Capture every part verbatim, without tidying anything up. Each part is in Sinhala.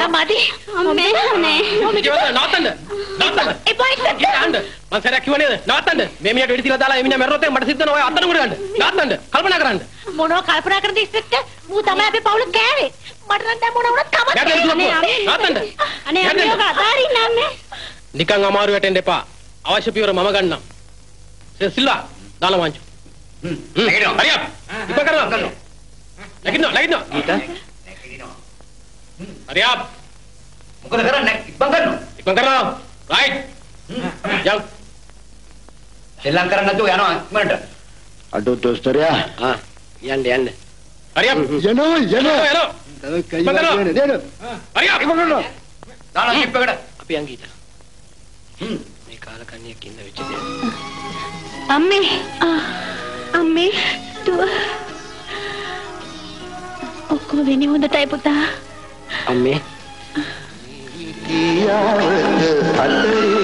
මදි. අම්මේ නේ. කිව්වද නවත්තන්න. නවත්තන්න. ඒ බයිස් එක. යන්න. මං සරයක් කිව්ව නේද? නවත්තන්න. මේ මිනිහට වෙඩි තියලා දාලා එමිණා මැරුණොත් මට සිද්ධ වෙන ඔය අතන උඩ ගන්න. නවත්තන්න. කල්පනා කරන්න. මොනවා කල්පනා කරද ඉස්සෙක්ට? මූ තමයි අපේ පවුල කෑවේ. මට නම් දැන් මොන වුණත් කමක් නැහැ. නවත්තන්න. අනේ අම්මේ ඔක අතාරින්න අම්මේ. නිකන් අමාරු වැටෙන්න එපා. අවශ්‍ය පියවර මම ගන්නම්. සිල්වා දාලා වංචු. හ්ම්. හරියට. ඉබ්බ කරනවා. ලගින්න ලගින්න. ඊට. හරියට. මොකද කරන්නේ? ඉබ්බන් කරනවා. ඉබ්බන් කරනවා. රයිට්. යම්. එල්ලම් කරන්න නැතුව යනවා ඉක්මනට. අඩෝ දොස්තරයා. ආ යන්න යන්න. හරියට. යනවා යනවා. යනවා. තව කයි වාගෙන දෙන්න. හරියට. ඉබ්බන් කරනවා. දාලා ජිප් එකට. අපි යන් ගිහින්. හ්ම්. මේ කාලකන්ණියක් ඉන්න වෙච්ච දේ. අම්මේ. අම්මේ දුව. ඔක්කොම වෙන්නේ හොඳටයි පුතා. අම්මේ. කියාවත අතරේ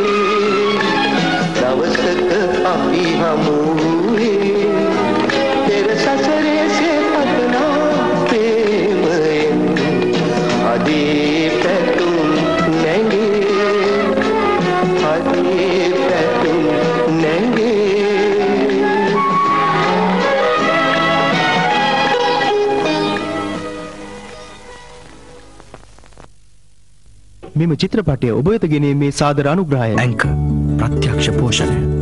දවසක අපි හමුවේ පෙර සසරේ සෙපතනා ප්‍රේමයෙන් අදී පැතුම් නැගේ අදී පැතුම් නැගේ මෙම චිත්‍රපටය ඔබ වෙත ගෙනීමේ සාදර අනුග්‍රහය ඇංකර් ප්‍රත්‍යක්ෂ පෝෂණය